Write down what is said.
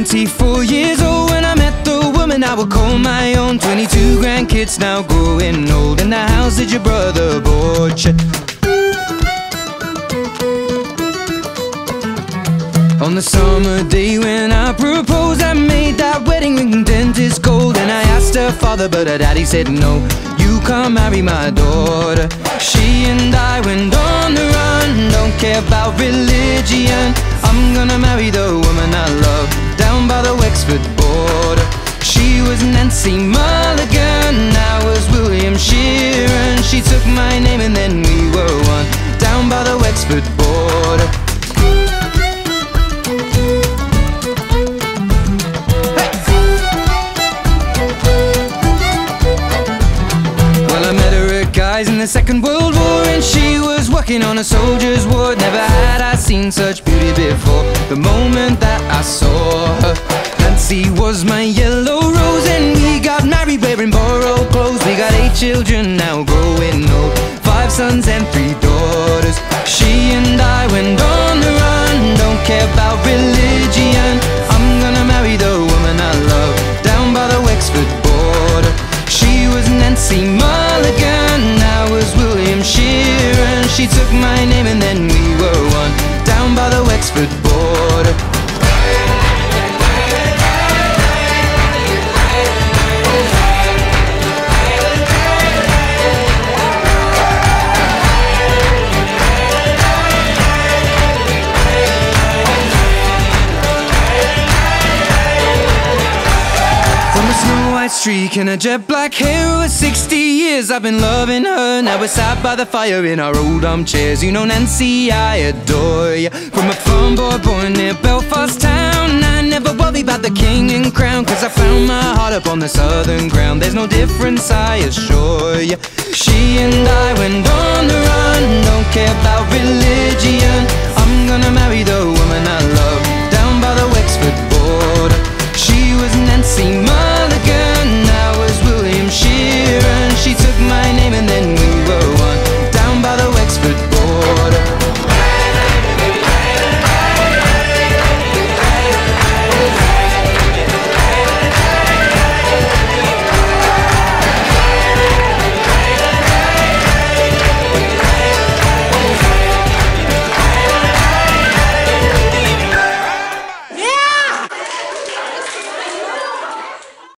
24 years old when I met the woman I would call my own. 22 grandkids now growing old, in the house that your brother bought you. On the summer day when I proposed, I made that wedding ring dentist gold. And I asked her father, but her daddy said no, you can't marry my daughter. She and I went on the run, don't care about religion. I'm gonna marry the woman I love, down by the Wexford border. She was Nancy Mulligan, I was William Sheeran. She took my name and then we were one, down by the Wexford border. In the Second World War, and she was working on a soldier's ward. Never had I seen such beauty before, the moment that I saw her. Nancy was my yellow rose, and we got married wearing borrowed clothes. We got 8 children now growing old, 5 sons and 3 daughters. She and I went on the run, don't care about religion. I'm gonna marry the woman I love, down by the Wexford border. She was Nancy Mulligan, I was William Sheeran. She took my name and then we were one, down by the Wexford border. Streak and a jet black hair, over 60 years I've been loving her. Now we're sat by the fire in our old armchairs. You know Nancy, I adore you. From a farm boy born near Belfast town, I never worry about the king and crown, cause I found my heart up on the southern ground. There's no difference, I assure you. She and I went on the run, don't care about religion. I'm gonna marry the woman I love,